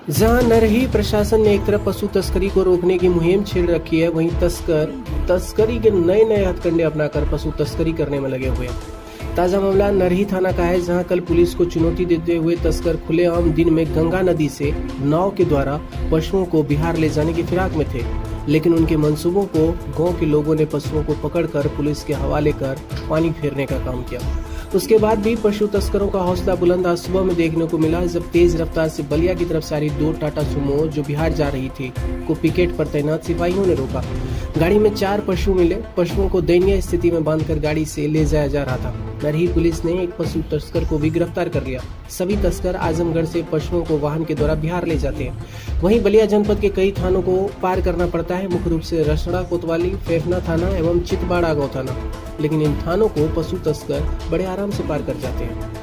जहां नरही प्रशासन ने एक तरफ पशु तस्करी को रोकने की मुहिम छेड़ रखी है, वहीं तस्कर तस्करी के नए नए हथकंडे अपनाकर पशु तस्करी करने में लगे हुए हैं। ताजा मामला नरही थाना का है, जहां कल पुलिस को चुनौती देते हुए तस्कर खुलेआम दिन में गंगा नदी से नाव के द्वारा पशुओं को बिहार ले जाने की फिराक में थे, लेकिन उनके मंसूबों को गांव के लोगों ने पशुओं को पकड़कर पुलिस के हवाले कर पानी फेरने का काम किया। उसके बाद भी पशु तस्करों का हौसला बुलंद आज सुबह में देखने को मिला, जब तेज रफ्तार से बलिया की तरफ से आ रही 2 टाटा सुमो जो बिहार जा रही थी को पिकेट पर तैनात सिपाहियों ने रोका। गाड़ी में 4 पशु मिले। पशुओं को दयनीय स्थिति में बांधकर गाड़ी से ले जाया जा रहा था। नरही पुलिस ने एक पशु तस्कर को भी गिरफ्तार कर लिया। सभी तस्कर आजमगढ़ से पशुओं को वाहन के द्वारा बिहार ले जाते हैं। वहीं बलिया जनपद के कई थानों को पार करना पड़ता है, मुख्य रूप से रसड़ा, कोतवाली, फेफना थाना एवं चितबाड़ा गाँव थाना, लेकिन इन थानों को पशु तस्कर बड़े आराम से पार कर जाते हैं।